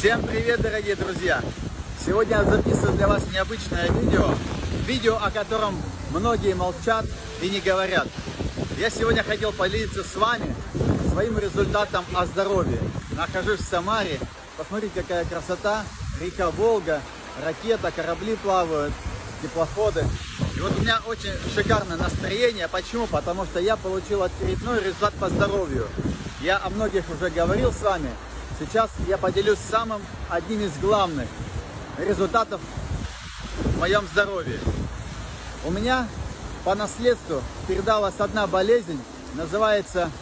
Всем привет, дорогие друзья! Сегодня я записываю для вас необычное видео, о котором многие молчат и не говорят. Я сегодня хотел поделиться с вами своим результатом о здоровье. Нахожусь в Самаре, посмотрите, какая красота, река Волга, ракета, корабли плавают, теплоходы. И вот у меня очень шикарное настроение. Почему? Потому что я получил очередной результат по здоровью. Я о многих уже говорил с вами. Сейчас я поделюсь одним из главных результатов в моем здоровье. У меня по наследству передалась одна болезнь, называется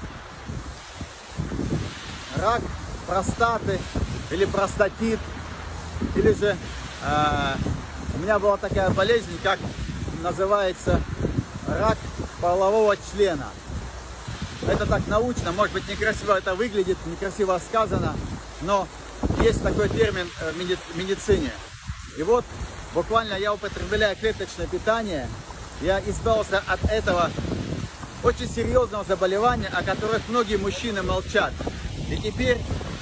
рак простаты или простатит, или же у меня была такая болезнь, как называется рак полового члена. Это так научно, может быть, некрасиво это выглядит, некрасиво сказано, но есть такой термин в медицине. И вот буквально я употребляя клеточное питание, я избавился от этого очень серьезного заболевания, о которых многие мужчины молчат. И теперь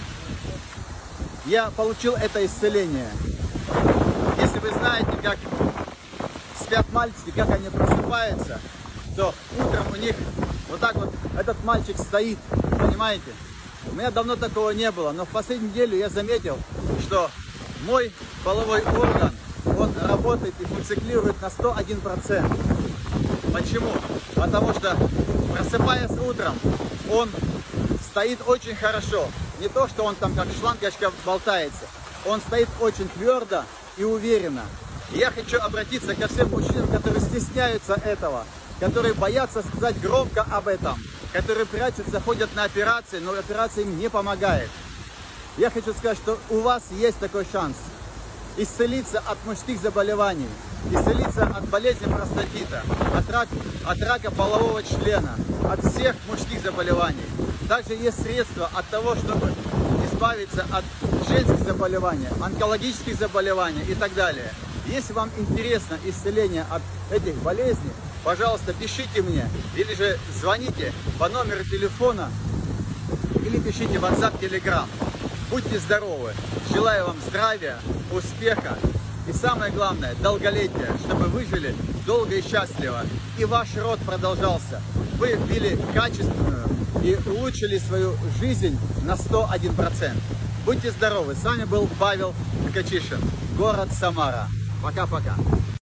я получил это исцеление. Если вы знаете, как спят мальчики, как они просыпаются, то утром у них вот так вот этот мальчик стоит, понимаете? У меня давно такого не было, но в последнюю неделю я заметил, что мой половой орган, он работает и функционирует на 101%. Почему? Потому что, просыпаясь утром, он стоит очень хорошо. Не то, что он там как шлангочка болтается, он стоит очень твердо и уверенно. И я хочу обратиться ко всем мужчинам, которые стесняются этого, которые боятся сказать громко об этом, которые прячутся, ходят на операции, но операция им не помогает. Я хочу сказать, что у вас есть такой шанс исцелиться от мужских заболеваний, исцелиться от болезни простатита, от рака полового члена, от всех мужских заболеваний. Также есть средства от того, чтобы избавиться от женских заболеваний, онкологических заболеваний и так далее. Если вам интересно исцеление от этих болезней, пожалуйста, пишите мне или же звоните по номеру телефона или пишите в WhatsApp, Telegram. Будьте здоровы! Желаю вам здравия, успеха и самое главное, долголетия, чтобы вы жили долго и счастливо и ваш род продолжался. Вы вели качественную и улучшили свою жизнь на 101%. Будьте здоровы! С вами был Павел Ткачишин, город Самара. Пока-пока!